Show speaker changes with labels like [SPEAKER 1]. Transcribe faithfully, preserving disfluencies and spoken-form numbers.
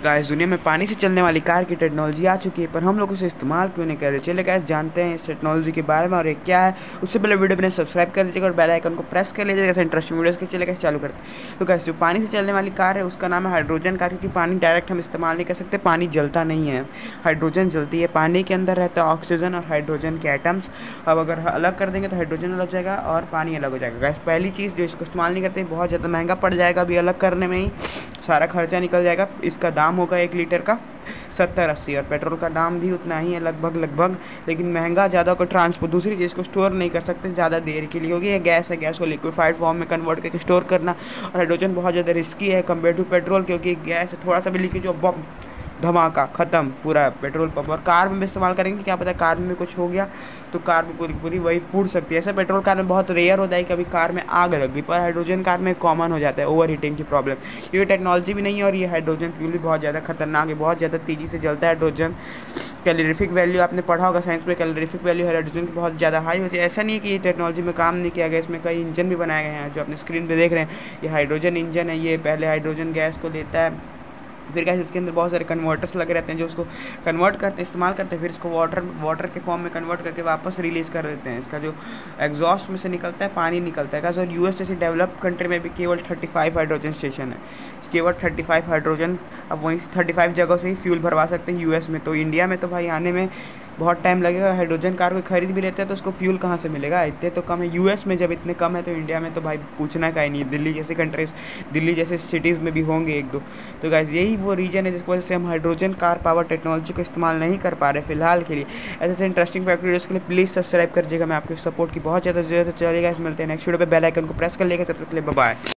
[SPEAKER 1] Guys दुनिया में पानी से चलने वाली कार की टेक्नोलॉजी आ चुकी है, पर हम लोग उसे इस्तेमाल क्यों नहीं कर रहे। चलिए गाइस जानते हैं इस टेक्नोलॉजी के बारे में और ये क्या है। उससे पहले वीडियो में सब्सक्राइब कर लीजिएगा और बेल आइकन को प्रेस कर लीजिएगा जैसे इंटरेस्टिंग वीडियोस के। चलिए गाइस चालू करते हैं। तो गाइस जो पानी से चलने वाली कार है उसका नाम है हाइड्रोजन कार, क्योंकि पानी डायरेक्ट हम इस्तेमाल नहीं कर सकते, पानी जलता नहीं है, हाइड्रोजन जलती है। पानी के अंदर रहता है ऑक्सीजन और हाइड्रोजन के एटम्स। अब अगर अलग कर देंगे तो हाइड्रोजन अलग हो जाएगा और पानी अलग हो जाएगा। गाइस पहली चीज़ जो इसको इस्तेमाल नहीं करते, बहुत ज़्यादा महंगा पड़ जाएगा, अभी अलग करने में ही सारा खर्चा निकल जाएगा। इसका दाम होगा एक लीटर का सत्तर अस्सी, और पेट्रोल का दाम भी उतना ही है लगभग लगभग, लेकिन महंगा ज़्यादा को ट्रांसपोर्ट दूसरी चीज़ को स्टोर नहीं कर सकते ज़्यादा देर के लिए, होगी ये गैस है, गैस को लिक्विफाइड फॉर्म में कन्वर्ट करके स्टोर करना। और हाइड्रोजन बहुत ज़्यादा रिस्की है कम्पेयर टू पेट्रोल, क्योंकि गैस थोड़ा सा भी लीकेज हो धमाका खत्म पूरा पेट्रोल पंप। और कार में भी इस्तेमाल करेंगे, क्या पता कार में भी कुछ हो गया तो कार भी पूरी पूरी वही फूट सकती है। ऐसे पेट्रोल कार में बहुत रेयर होता है कि कभी कार में आग लग गई, पर हाइड्रोजन कार में कॉमन हो जाता है ओवर हीटिंग की प्रॉब्लम। ये टेक्नोलॉजी भी नहीं है और ये हाइड्रोजन फ्यूल भी बहुत ज़्यादा खतरनाक है, बहुत ज़्यादा तेज़ी से जलता है हाइड्रोजन। कैलोरीफिक वैल्यू आपने पढ़ा होगा साइंस में, कैलोरीफिक वैल्यू हाइड्रोजन की बहुत ज़्यादा हाई होती है। ऐसा नहीं है कि ये टेक्नोलॉजी में काम नहीं किया गया, इसमें कई इंजन भी बनाए गए हैं जो अपने स्क्रीन पे देख रहे हैं। ये हाइड्रोजन इंजन है, ये पहले हाइड्रोजन गैस को लेता है, फिर गैस इसके अंदर बहुत सारे कन्वर्टर्स लगे रहते हैं जो उसको कन्वर्ट करते हैं, इस्तेमाल करते हैं, फिर इसको वाटर वाटर के फॉर्म में कन्वर्ट करके वापस रिलीज़ कर देते हैं। इसका जो एग्जॉस्ट में से निकलता है पानी निकलता है गाइस। और यूएस जैसी डेवलप्ड कंट्री में भी केवल पैंतीस हाइड्रोजन स्टेशन है, केवल पैंतीस हाइड्रोजन। अब वहीं पैंतीस जगह से ही फ्यूल भरवा सकते हैं यूएस में। तो इंडिया में तो भाई आने में बहुत टाइम लगेगा। हाइड्रोजन कार को खरीद भी लेते हैं तो उसको फ्यूल कहाँ से मिलेगा, इतने तो कम है। यूएस में जब इतने कम है तो इंडिया में तो भाई पूछना का ही नहीं। दिल्ली जैसे कंट्रीज, दिल्ली जैसे सिटीज़ में भी होंगे एक दो। तो गाइस यही वो रीजन है जिसकी वजह से हम हाइड्रोजन कार पावर टेक्नोलॉजी को इस्तेमाल नहीं कर पा रहे फिलहाल के लिए। ऐसे ऐसे इंटरेस्टिंग फैक्ट वीडियोज़ के लिए प्लीज़ सब्सक्राइब कर दीजिएगा, मैं आपके सपोर्ट की बहुत ज़्यादा जरूरत है। चलिए गाइस मिलते हैं नेक्स्ट वीडियो पे, बेल आइकन को प्रेस कर लेगा, तब तक के लिए बाय बाय।